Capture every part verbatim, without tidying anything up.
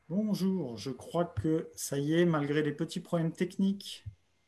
Bonjour, je crois que ça y est, malgré les petits problèmes techniques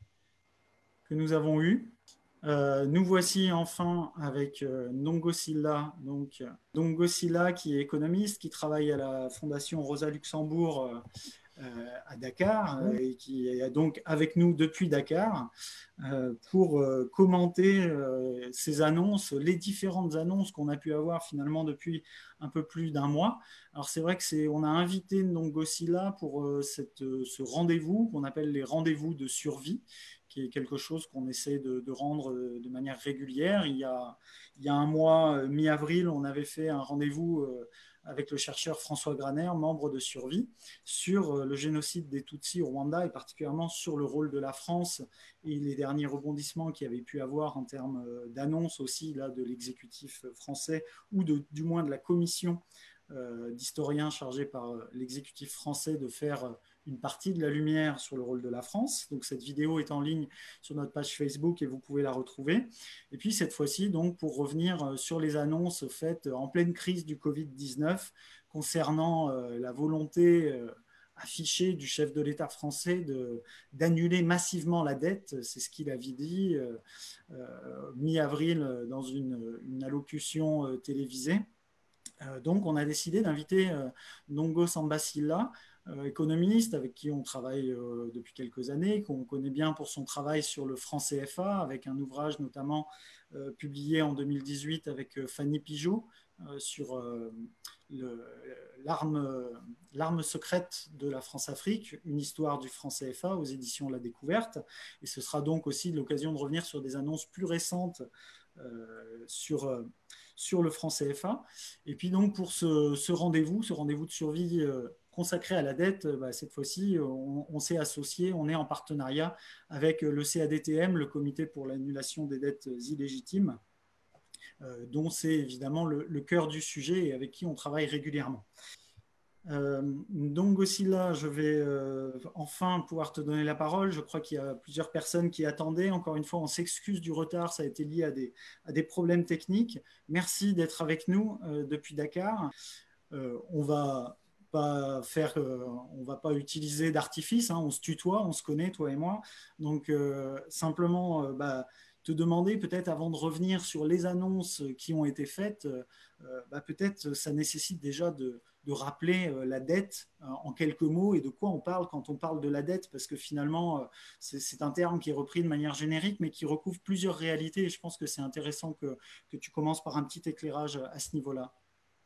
que nous avons eus, euh, nous voici enfin avec euh, Ndongo Sylla, donc euh, Ndongo Sylla qui est économiste, qui travaille à la Fondation Rosa Luxembourg euh, euh, à Dakar euh, et qui est donc avec nous depuis Dakar euh, pour euh, commenter euh, ces annonces, les différentes annonces qu'on a pu avoir finalement depuis un peu plus d'un mois. Alors c'est vrai que c'est, on a invité Ndongo Sylla pour euh, cette, ce rendez-vous qu'on appelle les rendez-vous de survie, qui est quelque chose qu'on essaie de, de rendre euh, de manière régulière. Il y a, il y a un mois, euh, mi-avril, on avait fait un rendez-vous euh, avec le chercheur François Graner, membre de Survie, sur euh, le génocide des Tutsis au Rwanda et particulièrement sur le rôle de la France et les derniers rebondissements qu'il y avait pu avoir en termes euh, d'annonces aussi là, de l'exécutif français ou de, du moins de la commission euh, d'historiens chargés par euh, l'exécutif français de faire euh, une partie de la lumière sur le rôle de la France. Donc cette vidéo est en ligne sur notre page Facebook et vous pouvez la retrouver. Et puis cette fois-ci, donc pour revenir euh, sur les annonces faites en pleine crise du Covid dix-neuf concernant euh, la volonté euh, affichée du chef de l'État français de, d'annuler massivement la dette. C'est ce qu'il avait dit euh, euh, mi-avril dans une, une allocution euh, télévisée. Euh, donc, on a décidé d'inviter euh, Ndongo Samba Sylla, euh, économiste avec qui on travaille euh, depuis quelques années, qu'on connaît bien pour son travail sur le franc C F A, avec un ouvrage notamment euh, publié en deux mille dix-huit avec euh, Fanny Pigeot euh, sur euh, le, l'arme, l'arme secrète de la France-Afrique, une histoire du franc C F A aux éditions La Découverte. Et ce sera donc aussi l'occasion de revenir sur des annonces plus récentes euh, sur, euh, sur le franc C F A. Et puis donc pour ce, ce rendez-vous, ce rendez-vous de survie euh, consacré à la dette, bah, cette fois-ci, on, on s'est associé, on est en partenariat avec le C A D T M, le Comité pour l'annulation des dettes illégitimes, euh, dont c'est évidemment le, le cœur du sujet et avec qui on travaille régulièrement. Euh, donc aussi là, je vais euh, enfin pouvoir te donner la parole. Je crois qu'il y a plusieurs personnes qui attendaient. Encore une fois, on s'excuse du retard. Ça a été lié à des, à des problèmes techniques. Merci d'être avec nous euh, depuis Dakar. Euh, on va pas faire, euh, on va pas utiliser d'artifice. Hein, on se tutoie, on se connaît, toi et moi. Donc euh, simplement, euh, bah, te demander peut-être avant de revenir sur les annonces qui ont été faites, euh, bah, peut-être ça nécessite déjà de, de rappeler euh, la dette euh, en quelques mots et de quoi on parle quand on parle de la dette, parce que finalement, euh, c'est, c'est un terme qui est repris de manière générique, mais qui recouvre plusieurs réalités. Et je pense que c'est intéressant que, que tu commences par un petit éclairage à ce niveau-là.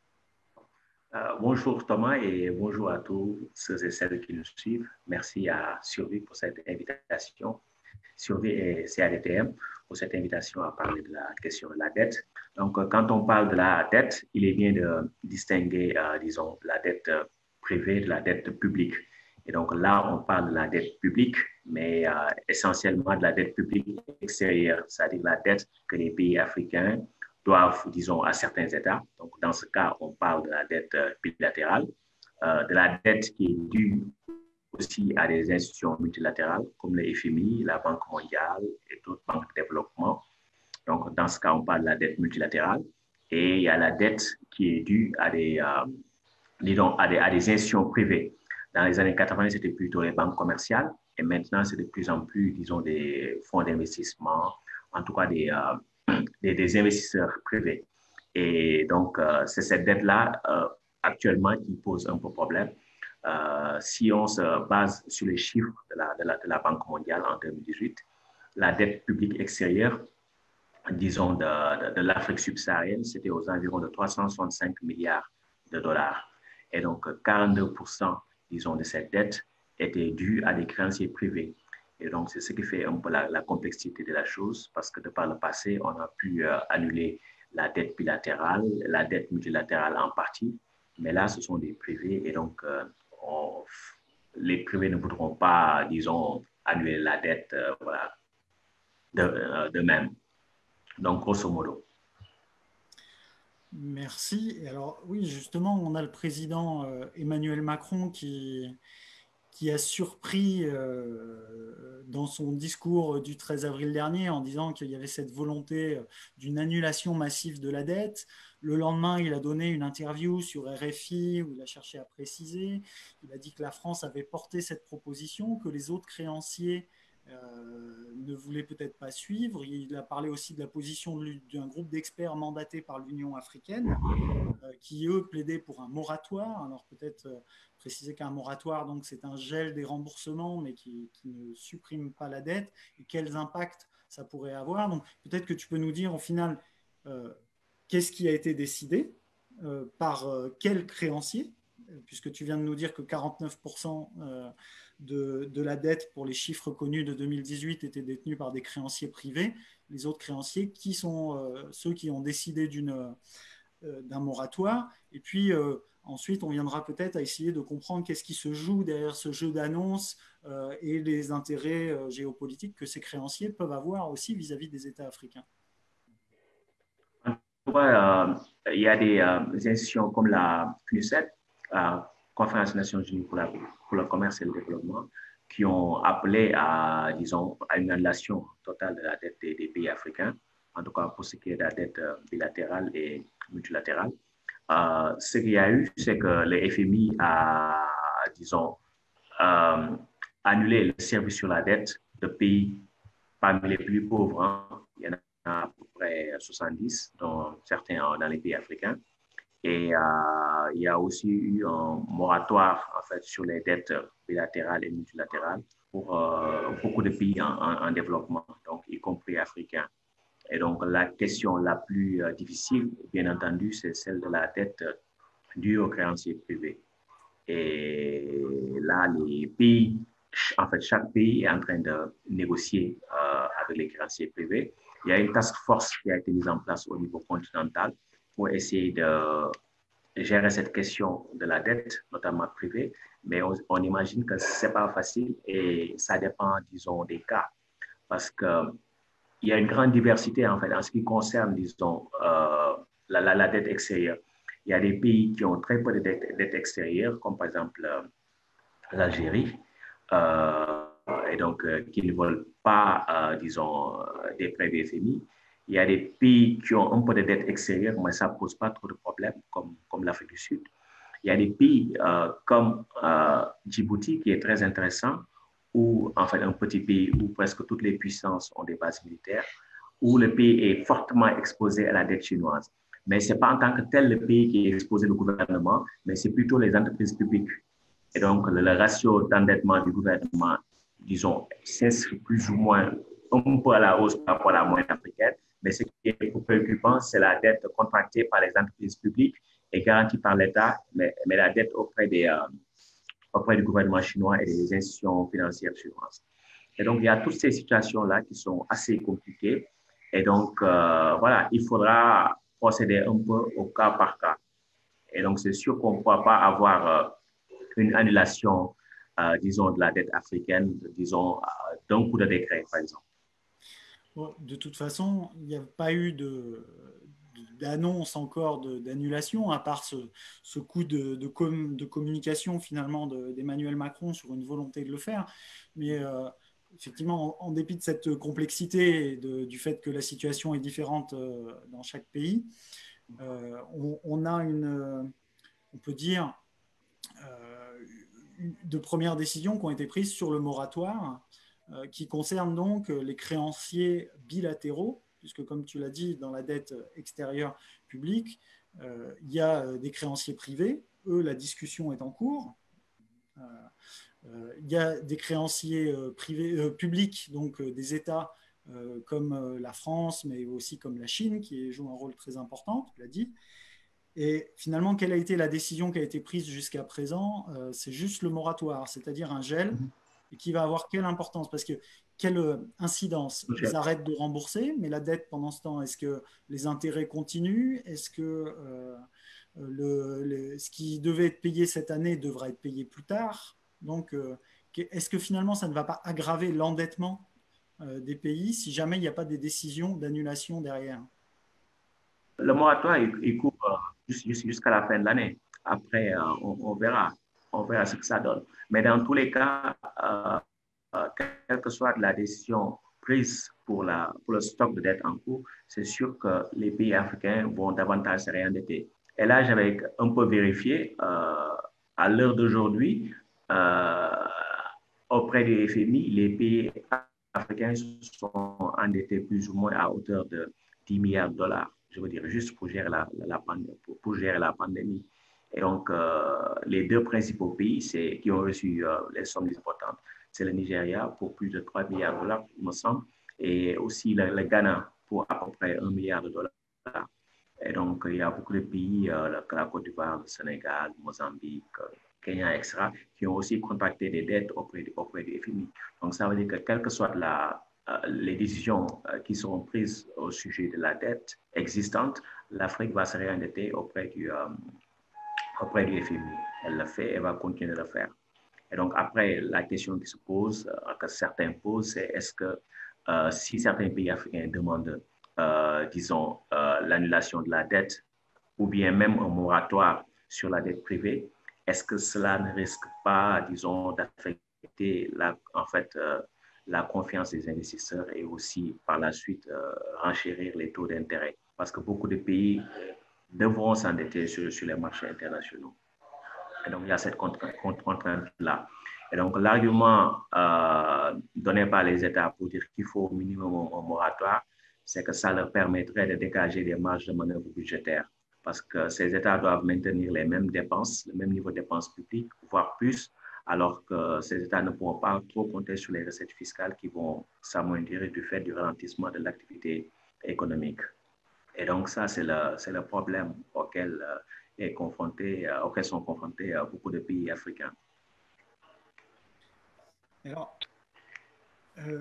Euh, bonjour Thomas et bonjour à tous ceux et celles qui nous suivent. Merci à Survie pour cette invitation. Survie et C A D T M pour cette invitation à parler de la question de la dette. Donc, euh, quand on parle de la dette, il est bien de distinguer, euh, disons, la dette privée de la dette publique. Et donc là, on parle de la dette publique, mais euh, essentiellement de la dette publique extérieure, c'est-à-dire la dette que les pays africains doivent, disons, à certains États. Donc, dans ce cas, on parle de la dette bilatérale, euh, de la dette qui est due aussi à des institutions multilatérales comme le F M I, la Banque mondiale et d'autres banques de développement. Donc, dans ce cas, on parle de la dette multilatérale. Et il y a la dette qui est due à des, euh, disons, à des, à des institutions privées. Dans les années quatre-vingt, c'était plutôt les banques commerciales. Et maintenant, c'est de plus en plus, disons, des fonds d'investissement, en tout cas des, euh, des, des, investisseurs privés. Et donc, euh, c'est cette dette-là, euh, actuellement, qui pose un peu problème. Euh, si on se base sur les chiffres de la, de la, de la Banque mondiale en deux mille dix-huit, la dette publique extérieure, disons, de, de, de l'Afrique subsaharienne, c'était aux environs de trois cent soixante-cinq milliards de dollars. Et donc, quarante-deux pour cent, disons, de cette dette était due à des créanciers privés. Et donc, c'est ce qui fait un peu la, la complexité de la chose, parce que de par le passé, on a pu euh, annuler la dette bilatérale, la dette multilatérale en partie, mais là, ce sont des privés, et donc, euh, on, les privés ne voudront pas, disons, annuler la dette euh, voilà, de, euh, de même. Donc, grosso modo. Merci. Et alors, oui, justement, on a le président euh, Emmanuel Macron qui, qui a surpris euh, dans son discours du treize avril dernier en disant qu'il y avait cette volonté d'une annulation massive de la dette. Le lendemain, il a donné une interview sur R F I où il a cherché à préciser. Il a dit que la France avait porté cette proposition, que les autres créanciers euh, ne voulaient peut-être pas suivre. Il a parlé aussi de la position d'un groupe d'experts mandatés par l'Union africaine euh, qui, eux, plaidaient pour un moratoire. Alors peut-être euh, préciser qu'un moratoire, donc, c'est un gel des remboursements, mais qui, qui ne supprime pas la dette, et quels impacts ça pourrait avoir. Donc peut-être que tu peux nous dire au final euh, qu'est-ce qui a été décidé euh, par euh, quel créancier, puisque tu viens de nous dire que quarante-neuf pour cent euh, de, de la dette pour les chiffres connus de deux mille dix-huit était détenue par des créanciers privés. Les autres créanciers, qui sont euh, ceux qui ont décidé d'une euh, d'un moratoire. Et puis euh, ensuite, on viendra peut-être à essayer de comprendre qu'est-ce qui se joue derrière ce jeu d'annonces euh, et les intérêts euh, géopolitiques que ces créanciers peuvent avoir aussi vis-à-vis des États africains. Euh, il y a des euh, institutions comme la F N U C E D, euh, Conférence des Nations Unies pour, la, pour le commerce et le développement, qui ont appelé à, disons, à une annulation totale de la dette des, des pays africains, en tout cas pour ce qui est de la dette bilatérale et multilatérale. Euh, ce qu'il y a eu, c'est que le F M I a, disons, euh, annulé le service sur la dette de pays parmi les plus pauvres. Hein. Il y en a à peu près soixante-dix, dont certains dans les pays africains. Et euh, il y a aussi eu un moratoire en fait, sur les dettes bilatérales et multilatérales pour euh, beaucoup de pays en, en, en développement, donc y compris africains. Et donc, la question la plus euh, difficile, bien entendu, c'est celle de la dette due aux créanciers privés. Et là, les pays, en fait, chaque pays est en train de négocier euh, avec les créanciers privés. Il y a une task force qui a été mise en place au niveau continental pour essayer de gérer cette question de la dette, notamment privée. Mais on, on imagine que ce n'est pas facile et ça dépend, disons, des cas. Parce qu'il y a une grande diversité, en fait, en ce qui concerne, disons, euh, la, la, la dette extérieure. Il y a des pays qui ont très peu de dette, dette extérieure, comme par exemple euh, l'Algérie, euh, et donc euh, qui ne veulent pas, euh, disons, des prêts des F M I. Il y a des pays qui ont un peu de dette extérieure, mais ça ne pose pas trop de problèmes, comme, comme l'Afrique du Sud. Il y a des pays euh, comme euh, Djibouti, qui est très intéressant, où, en fait, un petit pays où presque toutes les puissances ont des bases militaires, où le pays est fortement exposé à la dette chinoise. Mais ce n'est pas en tant que tel le pays qui est exposé au gouvernement, mais c'est plutôt les entreprises publiques. Et donc, le, le ratio d'endettement du gouvernement, disons, s'inscrit plus ou moins un peu à la hausse par rapport à la moyenne africaine. Mais ce qui est plus préoccupant, c'est la dette contractée par les entreprises publiques et garantie par l'État, mais, mais la dette auprès, des, euh, auprès du gouvernement chinois et des institutions financières chinoises. Et donc, il y a toutes ces situations-là qui sont assez compliquées. Et donc, euh, voilà, il faudra procéder un peu au cas par cas. Et donc, c'est sûr qu'on ne pourra pas avoir euh, une annulation, euh, disons, de la dette africaine, disons, euh, d'un coup de décret, par exemple. Bon, de toute façon, il n'y a pas eu de, d'annonce encore d'annulation, à part ce, ce coup de, de, com, de communication finalement d'Emmanuel Macron sur une volonté de le faire. Mais euh, effectivement, en, en dépit de cette complexité et de, du fait que la situation est différente euh, dans chaque pays, euh, on, on a une, euh, on peut dire, euh, une, de premières décisions qui ont été prises sur le moratoire, euh, qui concernent donc les créanciers bilatéraux, puisque comme tu l'as dit, dans la dette extérieure publique, euh, il y a des créanciers privés. Eux, la discussion est en cours. Euh, euh, il y a des créanciers euh, privés, euh, publics, donc euh, des États euh, comme euh, la France, mais aussi comme la Chine, qui joue un rôle très important, tu l'as dit. Et finalement, quelle a été la décision qui a été prise jusqu'à présent? euh, C'est juste le moratoire, c'est-à-dire un gel, et qui va avoir quelle importance? Parce que quelle incidence? Ils arrêtent de rembourser, mais la dette pendant ce temps, est-ce que les intérêts continuent? Est-ce que euh, le, le, ce qui devait être payé cette année devra être payé plus tard? Donc, euh, est-ce que finalement, ça ne va pas aggraver l'endettement euh, des pays si jamais il n'y a pas des décisions d'annulation derrière? Le moratoire, il, il court euh, jusqu'à la fin de l'année. Après, euh, on, on verra. On verra ce que ça donne. Mais dans tous les cas, euh, euh, quelle que soit la décision prise pour, la, pour le stock de dette en cours, c'est sûr que les pays africains vont davantage se réendetter. Et là, j'avais un peu vérifié, euh, à l'heure d'aujourd'hui, euh, auprès du F M I, les pays africains sont endettés plus ou moins à hauteur de dix milliards de dollars, je veux dire, juste pour gérer la, la, pour, pour gérer la pandémie. Et donc, euh, les deux principaux pays qui ont reçu euh, les sommes importantes, c'est le Nigeria pour plus de trois milliards de dollars, il me semble, et aussi le, le Ghana pour à peu près un milliard de dollars. Et donc, il y a beaucoup de pays, euh, la Côte d'Ivoire, le Sénégal, Mozambique, Kenya, et cetera, qui ont aussi contracté des dettes auprès, auprès du F M I. Donc, ça veut dire que quelle que soit la, euh, les décisions euh, qui seront prises au sujet de la dette existante, l'Afrique va se réendetter auprès du, euh, auprès du F M I. Elle le fait et va continuer de le faire. Et donc, après, la question qui se pose, euh, que certains posent, c'est est-ce que euh, si certains pays africains demandent, euh, disons, euh, l'annulation de la dette ou bien même un moratoire sur la dette privée, est-ce que cela ne risque pas, disons, d'affecter la, en fait, euh, la confiance des investisseurs et aussi par la suite euh, renchérir les taux d'intérêt? Parce que beaucoup de pays devront s'endetter sur, sur les marchés internationaux. Et donc, il y a cette contrainte-là. Et donc, l'argument euh, donné par les États pour dire qu'il faut au minimum un moratoire, c'est que ça leur permettrait de dégager des marges de manœuvre budgétaires. Parce que ces États doivent maintenir les mêmes dépenses, le même niveau de dépenses publiques, voire plus, alors que ces États ne pourront pas trop compter sur les recettes fiscales qui vont s'amoindrir du fait du ralentissement de l'activité économique. Et donc, ça, c'est le, c'est le problème auquel, euh, est confronté, euh, auquel sont confrontés euh, beaucoup de pays africains. Alors, euh,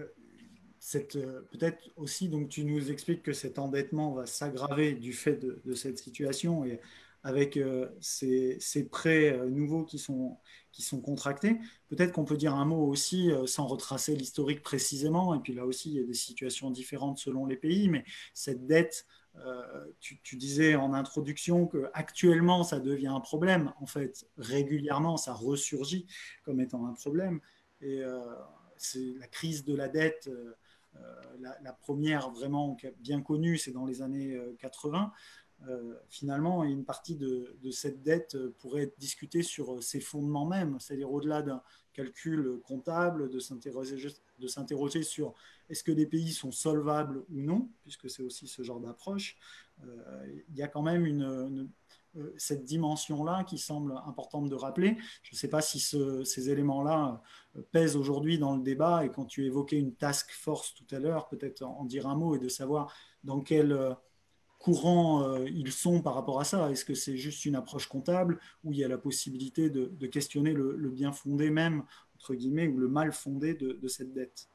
euh, peut-être aussi, donc, tu nous expliques que cet endettement va s'aggraver du fait de, de cette situation et avec euh, ces, ces prêts euh, nouveaux qui sont, qui sont contractés. Peut-être qu'on peut dire un mot aussi, euh, sans retracer l'historique précisément, et puis là aussi, il y a des situations différentes selon les pays, mais cette dette, euh, tu, tu disais en introduction qu'actuellement, ça devient un problème. En fait, régulièrement, ça ressurgit comme étant un problème. Et euh, c'est la crise de la dette, euh, la, la première vraiment bien connue, c'est dans les années euh, quatre-vingts. Euh, finalement, une partie de, de cette dette pourrait être discutée sur ses fondements même, c'est-à-dire au-delà d'un calcul comptable, de s'interroger, de s'interroger sur est-ce que les pays sont solvables ou non, puisque c'est aussi ce genre d'approche. Euh, il y a quand même une, une, euh, cette dimension-là qui semble importante de rappeler. Je ne sais pas si ce, ces éléments-là pèsent aujourd'hui dans le débat, et quand tu évoquais une task force tout à l'heure, peut-être en dire un mot et de savoir dans quel courant euh, ils sont par rapport à ça. Est-ce que c'est juste une approche comptable où il y a la possibilité de, de questionner le, le bien fondé même, entre guillemets, ou le mal fondé de, de cette dette?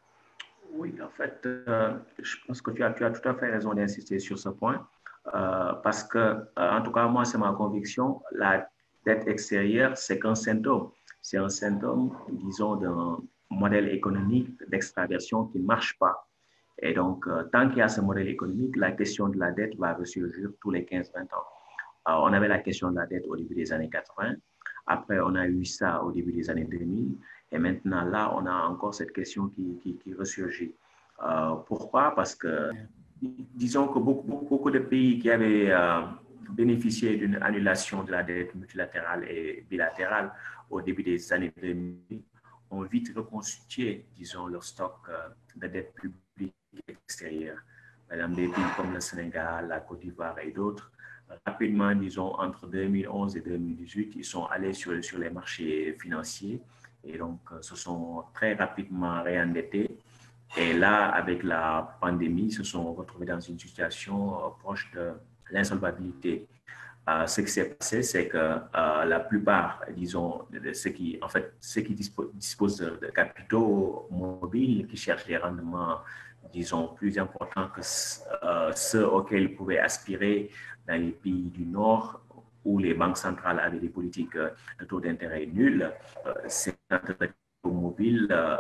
Oui, en fait, euh, je pense que tu as, tu as tout à fait raison d'insister sur ce point, euh, parce que, euh, en tout cas, moi, c'est ma conviction, la dette extérieure, c'est qu'un symptôme. C'est un symptôme, disons, d'un modèle économique d'extraversion qui ne marche pas. Et donc, euh, tant qu'il y a ce modèle économique, la question de la dette va ressurgir tous les quinze à vingt ans. Alors, on avait la question de la dette au début des années quatre-vingts. Après, on a eu ça au début des années deux mille. Et maintenant, là, on a encore cette question qui, qui, qui ressurgit. Euh, pourquoi? Parce que, disons que beaucoup, beaucoup de pays qui avaient euh, bénéficié d'une annulation de la dette multilatérale et bilatérale au début des années deux mille ont vite reconstitué, disons, leur stock euh, de dette publique extérieure. Par exemple, des pays comme le Sénégal, la Côte d'Ivoire et d'autres, rapidement, disons, entre deux mille onze et deux mille dix-huit, ils sont allés sur, sur les marchés financiers et donc se sont très rapidement réendettés. Et là, avec la pandémie, ils se sont retrouvés dans une situation euh, proche de l'insolvabilité. Euh, ce qui s'est passé, c'est que euh, la plupart, disons, de ceux qui, en fait, ceux qui dispo disposent de, de capitaux mobiles, qui cherchent des rendements, disons, plus importants que euh, ceux auxquels ils pouvaient aspirer dans les pays du Nord, où les banques centrales avaient des politiques de taux d'intérêt nuls, euh, ces capitaux mobiles euh,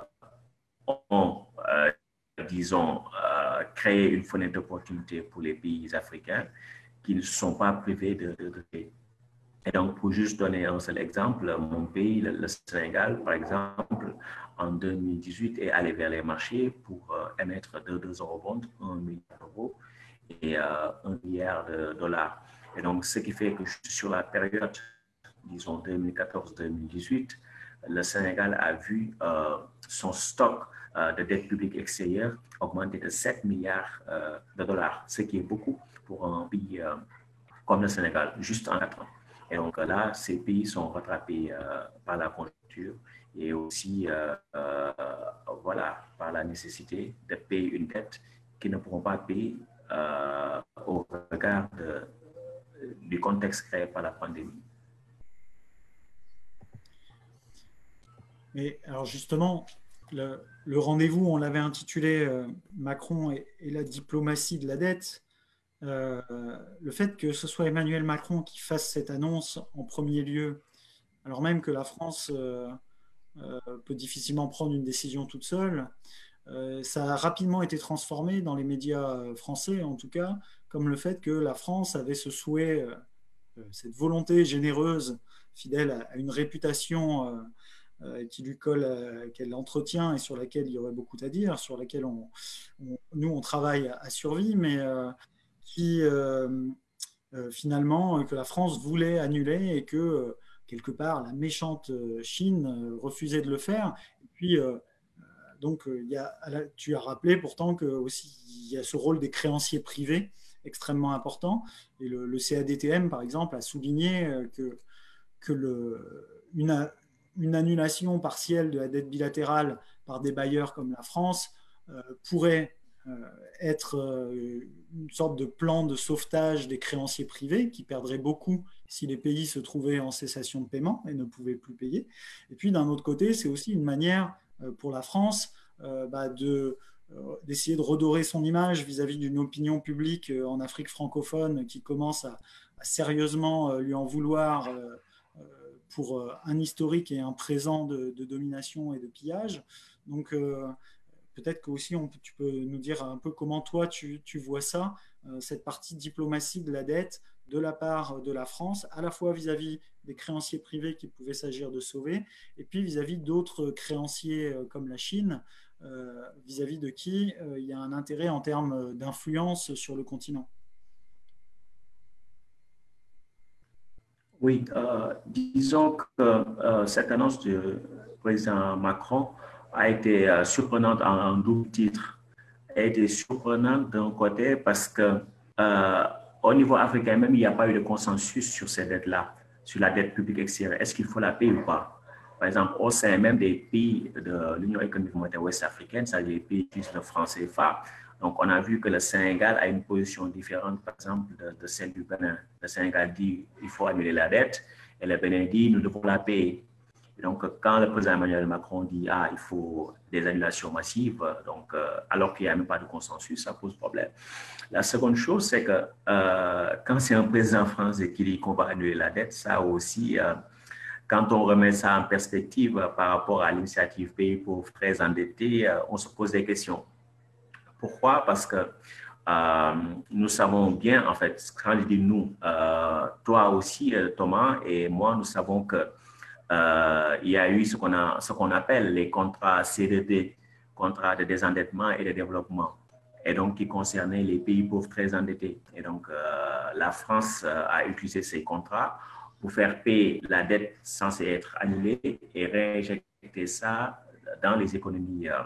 ont, euh, disons, euh, créé une fenêtre d'opportunité pour les pays africains qui ne sont pas privés de, de, de Et donc, pour juste donner un seul exemple, mon pays, le, le Sénégal, par exemple, en deux mille dix-huit, est allé vers les marchés pour euh, émettre de deux eurobonds, un milliard d'euros et euh, un milliard de dollars. Et donc, ce qui fait que sur la période, disons deux mille quatorze deux mille dix-huit, le Sénégal a vu euh, son stock euh, de dette publique extérieure augmenter de sept milliards euh, de dollars, ce qui est beaucoup pour un pays euh, comme le Sénégal, juste en quatre ans. Et donc là, ces pays sont rattrapés euh, par la conjoncture et aussi euh, euh, voilà, par la nécessité de payer une dette qu'ils ne pourront pas payer euh, au regard de, du contexte créé par la pandémie. Mais alors justement, le, le rendez-vous, on l'avait intitulé euh, Macron et, et la diplomatie de la dette. Euh, le fait que ce soit Emmanuel Macron qui fasse cette annonce en premier lieu, alors même que la France euh, euh, peut difficilement prendre une décision toute seule, euh, ça a rapidement été transformé dans les médias français, en tout cas, comme le fait que la France avait ce souhait, euh, cette volonté généreuse, fidèle à, à une réputation euh, euh, qui lui colle, euh, qu'elle entretient et sur laquelle il y aurait beaucoup à dire, sur laquelle on, on, nous, on travaille à, à survie, mais euh, qui euh, euh, finalement, euh, que la France voulait annuler et que, euh, quelque part, la méchante Chine euh, refusait de le faire. Et puis, euh, donc, euh, il y a, tu as rappelé pourtant que aussi il y a ce rôle des créanciers privés extrêmement important. Et le, le C A D T M, par exemple, a souligné euh, que, que le, une, une annulation partielle de la dette bilatérale par des bailleurs comme la France euh, pourrait euh, être euh, une sorte de plan de sauvetage des créanciers privés qui perdrait beaucoup si les pays se trouvaient en cessation de paiement et ne pouvaient plus payer. Et puis d'un autre côté, c'est aussi une manière euh, pour la France euh, bah, de, euh, d'essayer de redorer son image vis-à-vis d'une opinion publique euh, en Afrique francophone qui commence à, à sérieusement euh, lui en vouloir euh, pour un historique et un présent de, de domination et de pillage. Donc euh, peut-être que aussi on, tu peux nous dire un peu comment toi tu, tu vois ça, euh, cette partie diplomatie de la dette de la part de la France, à la fois vis-à-vis des créanciers privés qu'il pouvait s'agir de sauver, et puis vis-à-vis d'autres créanciers euh, comme la Chine, euh, vis-à-vis de qui euh, il y a un intérêt en termes d'influence sur le continent. Oui, euh, disons que euh, cette annonce du président Macron a été euh, surprenante en, en double titre. Elle a été surprenante d'un côté parce que euh, au niveau africain même, il n'y a pas eu de consensus sur ces dettes-là, sur la dette publique extérieure. Est-ce qu'il faut la payer ou pas? Par exemple, au sein même des pays de l'Union économique monétaire ouest africaine, c'est-à-dire les pays qui utilisent le franc C F A, donc, on a vu que le Sénégal a une position différente, par exemple, de, de celle du Bénin. Le Sénégal dit qu'il faut annuler la dette et le Bénin dit nous devons la payer. Et donc, quand le président Emmanuel Macron dit ah, il faut des annulations massives, donc, euh, alors qu'il n'y a même pas de consensus, ça pose problème. La seconde chose, c'est que euh, quand c'est un président français qui dit qu'on va annuler la dette, ça aussi, euh, quand on remet ça en perspective euh, par rapport à l'initiative Pays pauvres très endettés, euh, on se pose des questions. Pourquoi? Parce que euh, nous savons bien, en fait, quand je dis nous, euh, toi aussi, Thomas, et moi, nous savons que euh, il y a eu ce qu'on a, ce qu'on appelle les contrats C D D, contrats de désendettement et de développement, et donc qui concernaient les pays pauvres très endettés. Et donc, euh, la France a utilisé ces contrats pour faire payer la dette censée être annulée et réinjecter ça dans les économies euh,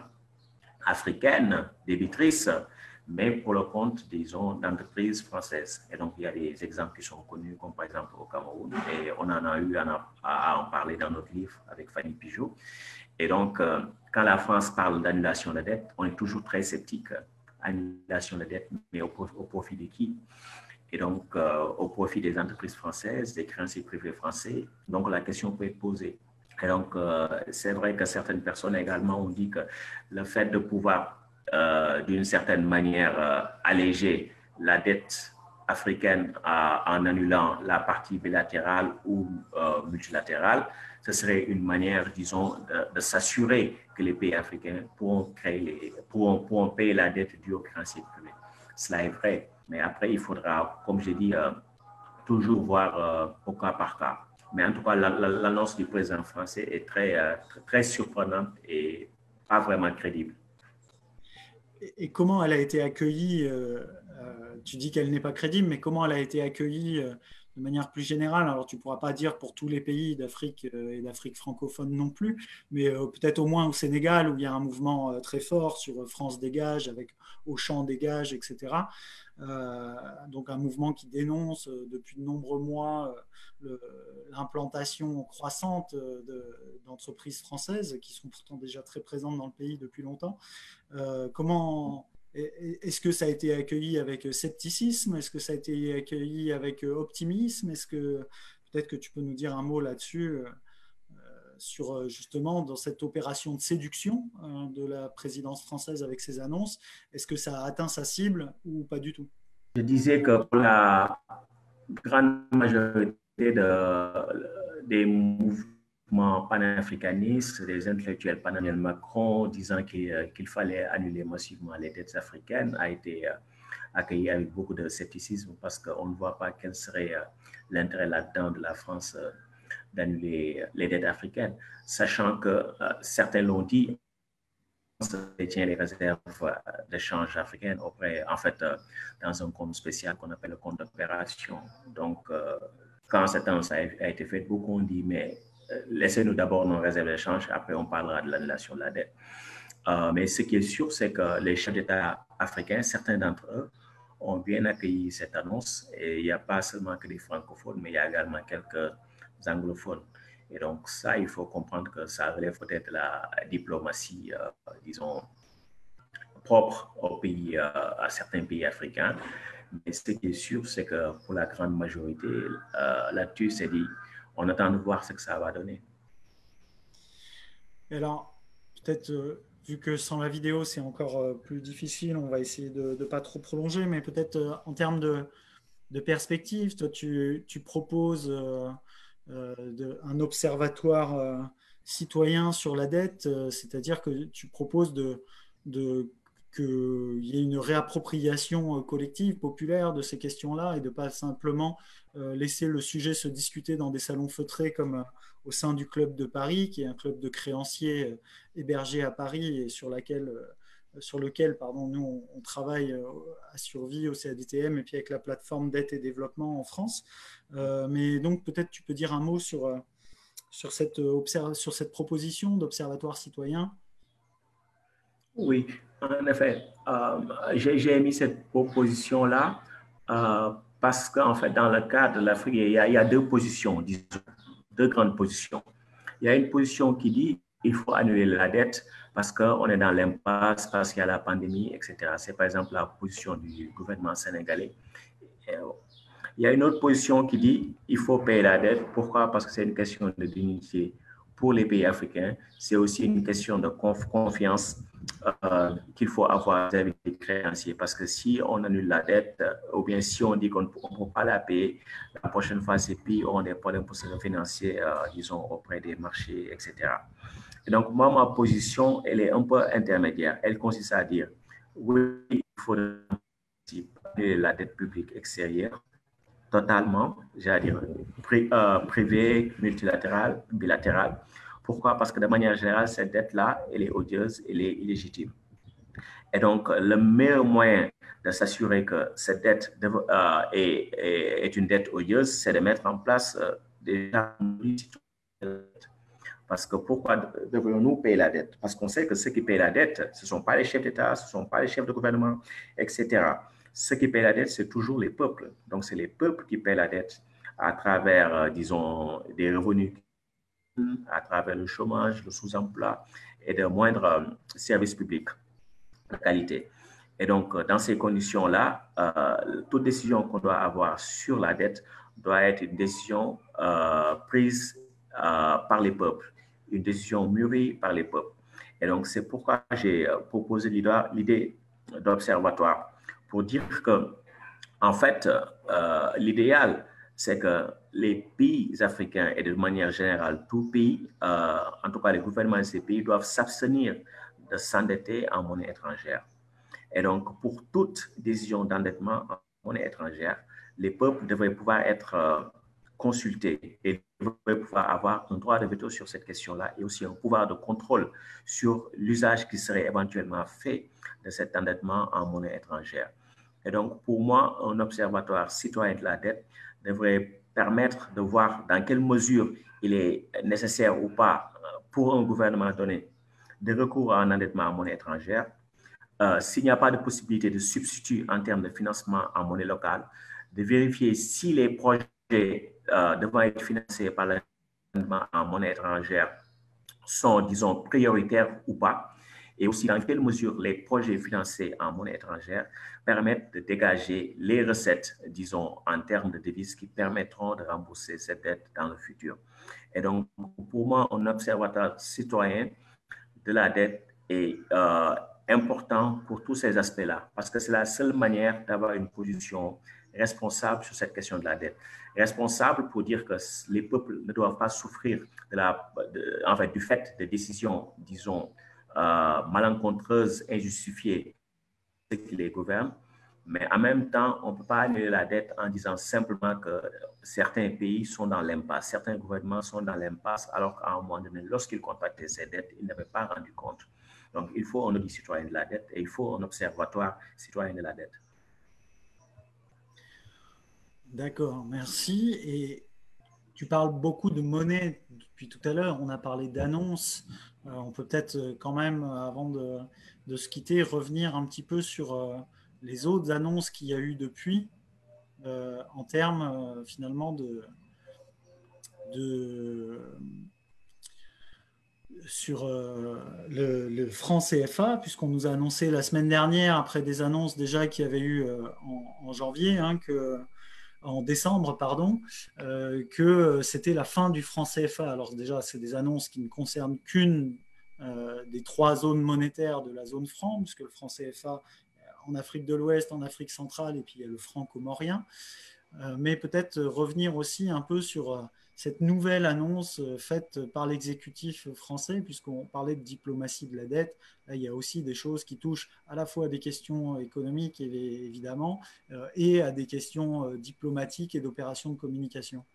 africaines, débitrices, mais pour le compte, disons, d'entreprises françaises. Et donc, il y a des exemples qui sont connus, comme par exemple au Cameroun, et on en a eu à, à en parler dans notre livre avec Fanny Pigeot. Et donc, euh, quand la France parle d'annulation de dette, on est toujours très sceptique. Annulation de dette, mais au, au profit de qui? Et donc, euh, au profit des entreprises françaises, des créanciers privés français. Donc, la question peut être posée. Et donc, euh, c'est vrai que certaines personnes également ont dit que le fait de pouvoir, euh, d'une certaine manière, euh, alléger la dette africaine euh, en annulant la partie bilatérale ou euh, multilatérale, ce serait une manière, disons, de, de s'assurer que les pays africains pourront, créer les, pourront, pourront payer la dette due aux créanciers privés. Cela est vrai, mais après, il faudra, comme j'ai dit, euh, toujours voir euh, au cas par cas. Mais en tout cas, l'annonce du président français est très, euh, très surprenante et pas vraiment crédible. et comment elle a été accueillie euh, euh, Tu dis qu'elle n'est pas crédible, mais comment elle a été accueillie euh, de manière plus générale? Alors, tu ne pourras pas dire pour tous les pays d'Afrique euh, et d'Afrique francophone non plus, mais euh, peut-être au moins au Sénégal, où il y a un mouvement euh, très fort sur France Dégage, avec Auchan Dégage, et cetera. Euh, donc, un mouvement qui dénonce euh, depuis de nombreux mois euh, l'implantation croissante euh, de, d'entreprises françaises qui sont pourtant déjà très présentes dans le pays depuis longtemps. Euh, comment est-ce que ça a été accueilli avec scepticisme? Est-ce que ça a été accueilli avec optimisme? Est-ce que peut-être que tu peux nous dire un mot là-dessus euh, sur justement dans cette opération de séduction euh, de la présidence française avec ses annonces? Est-ce que ça a atteint sa cible ou pas du tout? Je disais que pour la grande majorité de, des mouvements panafricanistes, des intellectuels panafricains, Macron disant qu'il qu'il fallait annuler massivement les dettes africaines a été accueilli avec beaucoup de scepticisme parce qu'on ne voit pas quel serait l'intérêt là-dedans de la France d'annuler les dettes africaines, sachant que euh, certains l'ont dit, détient les réserves d'échange africaines auprès, en fait, euh, dans un compte spécial qu'on appelle le compte d'opération. Donc, euh, quand cette annonce a, a été faite, beaucoup ont dit, mais euh, laissez-nous d'abord nos réserves d'échange, après on parlera de l'annulation de la dette. Euh, mais ce qui est sûr, c'est que les chefs d'État africains, certains d'entre eux, ont bien accueilli cette annonce. Et il n'y a pas seulement que des francophones, mais il y a également quelques anglophones. Et donc ça, il faut comprendre que ça relève peut-être de la diplomatie, euh, disons, propre aux pays, euh, à certains pays africains. Mais ce qui est sûr, c'est que pour la grande majorité, euh, là-dessus, c'est dit, on attend de voir ce que ça va donner. Et alors, peut-être, euh, vu que sans la vidéo, c'est encore euh, plus difficile, on va essayer de ne pas trop prolonger, mais peut-être euh, en termes de, de perspective, toi, tu, tu proposes euh, euh, de, un observatoire euh, citoyen sur la dette, euh, c'est-à-dire que tu proposes de, de, qu'il y ait une réappropriation euh, collective, populaire de ces questions-là et de pas simplement euh, laisser le sujet se discuter dans des salons feutrés comme euh, au sein du Club de Paris, qui est un club de créanciers euh, hébergé à Paris et sur laquelle euh, sur lequel pardon, nous, on, on travaille euh, à Survie au C A D T M et puis avec la plateforme d'aide et développement en France. Euh, mais donc, peut-être tu peux dire un mot sur, euh, sur, cette, observ- sur cette proposition d'observatoire citoyen. Oui, en effet, euh, j'ai j'ai mis cette proposition-là euh, parce qu'en fait, dans le cadre de l'Afrique, il, y a- il y a deux positions, disons, deux grandes positions. Il y a une position qui dit il faut annuler la dette parce qu'on est dans l'impasse, parce qu'il y a la pandémie, et cetera. C'est par exemple la position du gouvernement sénégalais. Il y a une autre position qui dit il faut payer la dette. Pourquoi? Parce que c'est une question de dignité pour les pays africains. C'est aussi une question de conf confiance euh, qu'il faut avoir vis-à-vis des créanciers. Parce que si on annule la dette, ou bien si on dit qu'on ne peut pas la payer, la prochaine fois, ces pays auront des problèmes pour se refinancer, euh, disons, auprès des marchés, et cetera. Et donc, moi, ma position, elle est un peu intermédiaire. Elle consiste à dire, oui, il faut la dette publique extérieure totalement, j'allais dire, pri, euh, privé, multilatéral, bilatéral. Pourquoi? Parce que de manière générale, cette dette-là, elle est odieuse, elle est illégitime. Et donc, le meilleur moyen de s'assurer que cette dette de, euh, est, est, est, une dette odieuse, c'est de mettre en place euh, déjà une parce que pourquoi devrions-nous payer la dette? Parce qu'on sait que ceux qui payent la dette, ce ne sont pas les chefs d'État, ce ne sont pas les chefs de gouvernement, et cetera. Ceux qui payent la dette, c'est toujours les peuples. Donc, c'est les peuples qui payent la dette à travers, euh, disons, des revenus, à travers le chômage, le sous-emploi et de moindres euh, services publics de qualité. Et donc, dans ces conditions-là, euh, toute décision qu'on doit avoir sur la dette doit être une décision euh, prise euh, par les peuples, une décision mûrie par les peuples. Et donc, c'est pourquoi j'ai proposé l'idée d'observatoire pour dire que, en fait, euh, l'idéal, c'est que les pays africains et de manière générale, tout pays, euh, en tout cas les gouvernements de ces pays, doivent s'abstenir de s'endetter en monnaie étrangère. Et donc, pour toute décision d'endettement en monnaie étrangère, les peuples devraient pouvoir être euh, consulter et devrait pouvoir avoir un droit de veto sur cette question-là et aussi un pouvoir de contrôle sur l'usage qui serait éventuellement fait de cet endettement en monnaie étrangère. Et donc, pour moi, un observatoire citoyen de la dette devrait permettre de voir dans quelle mesure il est nécessaire ou pas pour un gouvernement donné de recours à un endettement en monnaie étrangère. Euh, s'il n'y a pas de possibilité de substitut en termes de financement en monnaie locale, de vérifier si les projets euh, devant être financés par l'endettement en monnaie étrangère sont, disons, prioritaires ou pas, et aussi dans quelle mesure les projets financés en monnaie étrangère permettent de dégager les recettes, disons, en termes de devises qui permettront de rembourser cette dette dans le futur. Et donc, pour moi, un observatoire citoyen de la dette est euh, important pour tous ces aspects-là, parce que c'est la seule manière d'avoir une position responsable sur cette question de la dette. Responsable pour dire que les peuples ne doivent pas souffrir de la, de, en fait, du fait de décisions, disons, euh, malencontreuses, injustifiées qui les gouvernent, mais en même temps, on ne peut pas annuler la dette en disant simplement que certains pays sont dans l'impasse, certains gouvernements sont dans l'impasse, alors qu'à un moment donné, lorsqu'ils contractaient ces dettes, ils n'avaient pas rendu compte. Donc, il faut un audit citoyen de la dette et il faut un observatoire citoyen de la dette. D'accord, merci. Et tu parles beaucoup de monnaie depuis tout à l'heure. On a parlé d'annonces. Euh, on peut peut-être euh, quand même, euh, avant de, de se quitter, revenir un petit peu sur euh, les autres annonces qu'il y a eu depuis, euh, en termes euh, finalement de, de sur euh, le, le franc C F A, puisqu'on nous a annoncé la semaine dernière, après des annonces déjà qu'il y avait eu euh, en, en janvier, hein, que en décembre, pardon, euh, que c'était la fin du franc C F A. Alors déjà, c'est des annonces qui ne concernent qu'une euh, des trois zones monétaires de la zone franc, puisque le franc C F A en Afrique de l'Ouest, en Afrique centrale, et puis il y a le franc comorien. Euh, mais peut-être revenir aussi un peu sur euh, cette nouvelle annonce euh, faite par l'exécutif français, puisqu'on parlait de diplomatie de la dette. Là, il y a aussi des choses qui touchent à la fois à des questions économiques, évidemment, euh, et à des questions euh, diplomatiques et d'opérations de communication.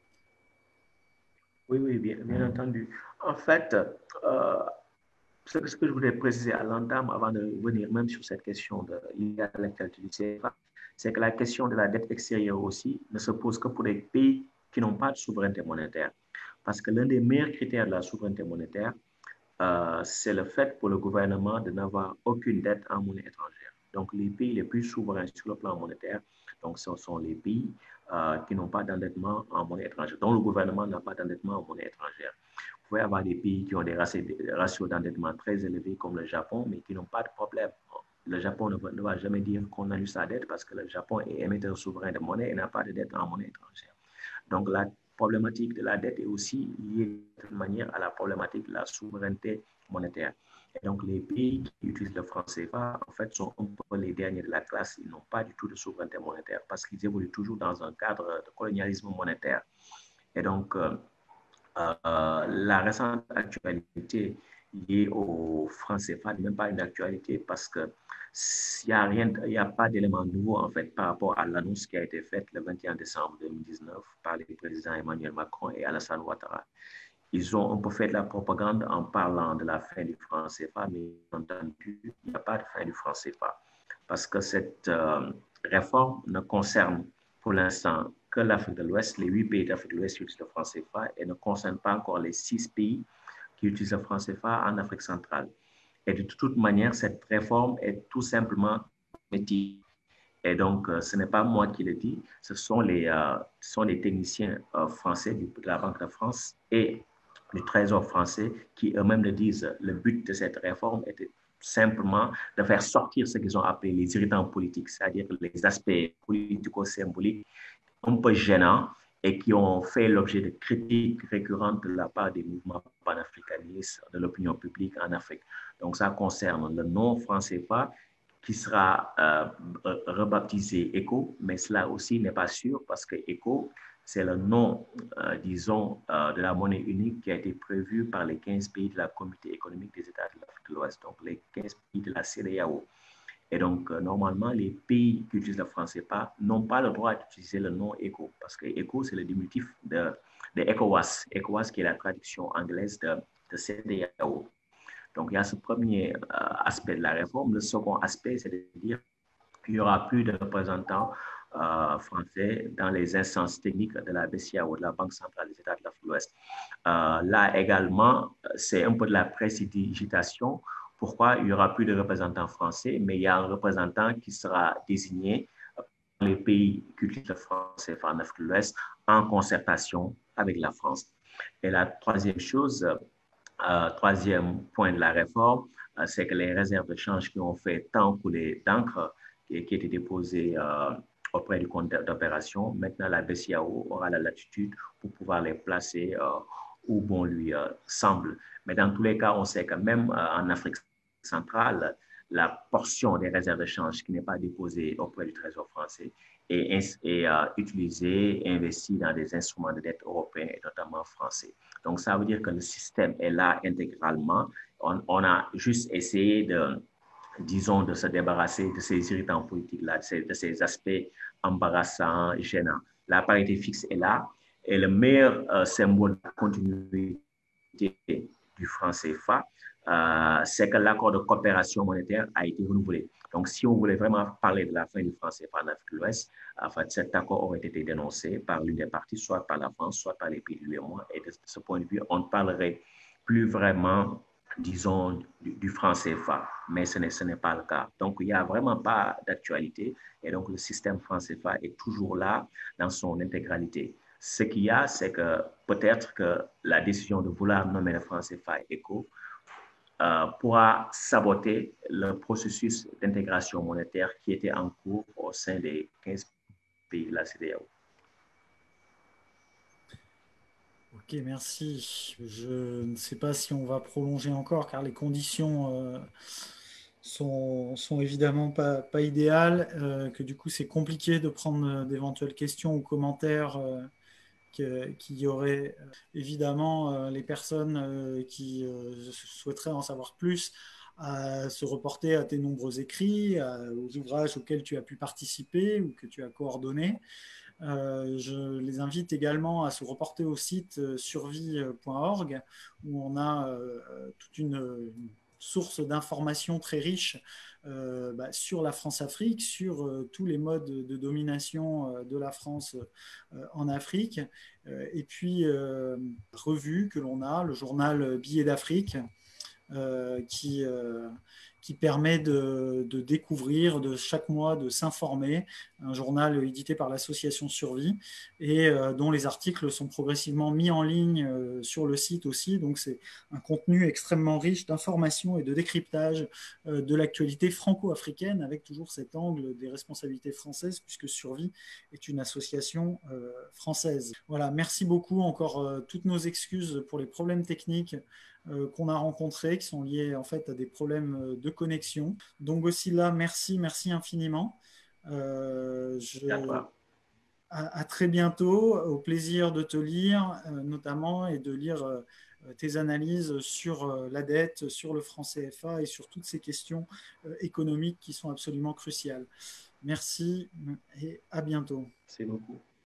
Oui, oui, bien, bien entendu. En fait, euh, ce que, ce que je voulais préciser à l'entame, avant de venir même sur cette question de l'actualité du C F A, c'est que la question de la dette extérieure aussi ne se pose que pour les pays qui n'ont pas de souveraineté monétaire. Parce que l'un des meilleurs critères de la souveraineté monétaire, euh, c'est le fait pour le gouvernement de n'avoir aucune dette en monnaie étrangère. Donc, les pays les plus souverains sur le plan monétaire, donc ce sont les pays euh, qui n'ont pas d'endettement en monnaie étrangère, dont le gouvernement n'a pas d'endettement en monnaie étrangère. Vous pouvez avoir des pays qui ont des ratios d'endettement très élevés comme le Japon, mais qui n'ont pas de problème. Le Japon ne va, ne va jamais dire qu'on annule sa dette parce que le Japon est émetteur souverain de monnaie et n'a pas de dette en monnaie étrangère. Donc, la problématique de la dette est aussi liée de manière à la problématique de la souveraineté monétaire. Et donc, les pays qui utilisent le franc C F A, en fait, sont un peu les derniers de la classe. Ils n'ont pas du tout de souveraineté monétaire parce qu'ils évoluent toujours dans un cadre de colonialisme monétaire. Et donc, euh, euh, la récente actualité liée au franc C F A n'est même pas une actualité parce que il n'y a rien, il n'y a pas d'élément nouveau en fait par rapport à l'annonce qui a été faite le vingt et un décembre deux mille dix-neuf par les présidents Emmanuel Macron et Alassane Ouattara. Ils ont un peu fait de la propagande en parlant de la fin du franc C F A, mais entendu, il n'y a pas de fin du franc C F A parce que cette euh, réforme ne concerne pour l'instant que l'Afrique de l'Ouest, les huit pays d'Afrique de l'Ouest qui utilisent le franc C F A et ne concerne pas encore les six pays qui utilisent le franc C F A en Afrique centrale. Et de toute manière, cette réforme est tout simplement métier. Et donc, euh, ce n'est pas moi qui le dis, ce sont les, euh, ce sont les techniciens euh, français du, de la Banque de France et du Trésor français qui eux-mêmes le disent. Le but de cette réforme était simplement de faire sortir ce qu'ils ont appelé les irritants politiques, c'est-à-dire les aspects politico-symboliques un peu gênants et qui ont fait l'objet de critiques récurrentes de la part des mouvements panafricanistes de l'opinion publique en Afrique. Donc, ça concerne le nom franc C F A qui sera euh, rebaptisé ECO, mais cela aussi n'est pas sûr parce que ECO, c'est le nom, euh, disons, euh, de la monnaie unique qui a été prévu par les quinze pays de la Communauté économique des États de l'Afrique de l'Ouest, donc les quinze pays de la C E D E A O. Et donc, euh, normalement, les pays qui utilisent le franc C F A n'ont pas le droit d'utiliser le nom ECO, parce que ECO, c'est le diminutif de, de ECOWAS. ECOWAS, qui est la traduction anglaise de, de C E D E A O. Donc, il y a ce premier euh, aspect de la réforme. Le second aspect, c'est de dire qu'il n'y aura plus de représentants euh, français dans les instances techniques de la B C A O, de la Banque centrale des États de l'Afrique de l'Ouest. Euh, là également, c'est un peu de la prestidigitation. Pourquoi il n'y aura plus de représentants français, mais il y a un représentant qui sera désigné par les pays qui utilisent le franc C F A en Afrique de l'Ouest en concertation avec la France. Et la troisième chose, euh, troisième point de la réforme, euh, c'est que les réserves de change qui ont fait tant couler d'encre qui, qui étaient déposées euh, auprès du compte d'opération, maintenant la B C A O aura la latitude pour pouvoir les placer euh, où bon lui euh, semble. Mais dans tous les cas, on sait que même euh, en Afrique centrale, la portion des réserves de change qui n'est pas déposée auprès du Trésor français est, est euh, utilisée et investie dans des instruments de dette européens et notamment français. Donc, ça veut dire que le système est là intégralement. On, on a juste essayé de, disons, de se débarrasser de ces irritants politiques-là, de ces, de ces aspects embarrassants et gênants. La parité fixe est là et le meilleur euh, symbole de continuité du franc C F A, euh, c'est que l'accord de coopération monétaire a été renouvelé. Donc, si on voulait vraiment parler de la fin du franc C F A en Afrique de l'Ouest, en fait, cet accord aurait été dénoncé par l'une des parties, soit par la France, soit par les pays de l'U E M O A. Et de ce point de vue, on ne parlerait plus vraiment, disons, du, du franc C F A. Mais ce n'est, ce n'est pas le cas. Donc, il n'y a vraiment pas d'actualité. Et donc, le système franc C F A est toujours là dans son intégralité. Ce qu'il y a, c'est que peut-être que la décision de vouloir nommer le franc C F A ECO euh, pourra saboter le processus d'intégration monétaire qui était en cours au sein des quinze pays de la C E D E A O. Ok, merci. Je ne sais pas si on va prolonger encore car les conditions euh, sont, sont évidemment pas, pas idéales, euh, que du coup c'est compliqué de prendre euh, d'éventuelles questions ou commentaires euh, que- qu'il y aurait euh, évidemment euh, les personnes euh, qui euh, souhaiteraient en savoir plus à se reporter à tes nombreux écrits, à- aux ouvrages auxquels tu as pu participer ou que tu as coordonnés. Euh, je les invite également à se reporter au site euh, survie point org où on a euh, toute une, une source d'informations très riche euh, bah, sur la France-Afrique, sur euh, tous les modes de domination euh, de la France euh, en Afrique. Euh, et puis, euh, revue que l'on a, le journal Billets d'Afrique, euh, qui, euh, qui permet de, de découvrir, de chaque mois de s'informer, un journal édité par l'association Survie et euh, dont les articles sont progressivement mis en ligne euh, sur le site aussi. Donc c'est un contenu extrêmement riche d'informations et de décryptage euh, de l'actualité franco-africaine avec toujours cet angle des responsabilités françaises puisque Survie est une association euh, française. Voilà, merci beaucoup. Encore euh, toutes nos excuses pour les problèmes techniques euh, qu'on a rencontrés, qui sont liés en fait à des problèmes de connexion. Donc aussi là, merci, merci infiniment. Euh, je, à, à, très bientôt, au plaisir de te lire euh, notamment et de lire euh, tes analyses sur euh, la dette, sur le franc C F A et sur toutes ces questions euh, économiques qui sont absolument cruciales. Merci et à bientôt. Merci beaucoup.